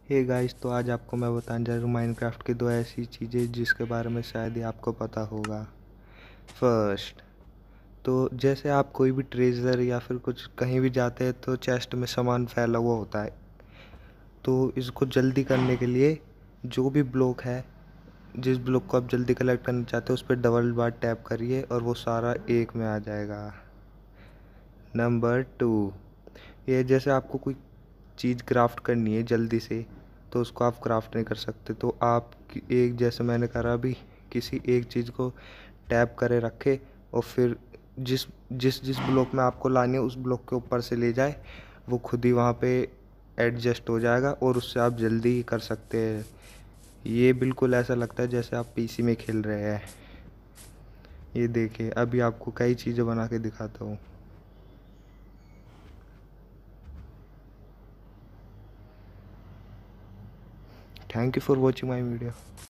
Hey guys, तो आज आपको मैं बताने जा रहा हूँ माइनक्राफ्ट की दो ऐसी चीज़ें जिसके बारे में शायद ही आपको पता होगा। फर्स्ट, तो जैसे आप कोई भी ट्रेजर या फिर कुछ कहीं भी जाते हैं तो चेस्ट में सामान फैला हुआ होता है। तो इसको जल्दी करने के लिए जो भी ब्लॉक है, जिस ब्लॉक को आप जल्दी कलेक्ट करना चाहते हो उस पर डबल बार टैप करिए और वो सारा एक में आ जाएगा। नंबर 2, ये जैसे आपको कोई चीज़ क्राफ्ट करनी है जल्दी से, तो उसको आप क्राफ्ट नहीं कर सकते, तो आप एक जैसे मैंने करा अभी, किसी एक चीज़ को टैप करे रखे और फिर जिस जिस जिस ब्लॉक में आपको लानी है उस ब्लॉक के ऊपर से ले जाए, वो खुद ही वहाँ पे एडजस्ट हो जाएगा और उससे आप जल्दी ही कर सकते हैं। ये बिल्कुल ऐसा लगता है जैसे आप पीसी में खेल रहे हैं। ये देखिए, अभी आपको कई चीज़ें बना के दिखाता हूँ। Thank you for watching my video.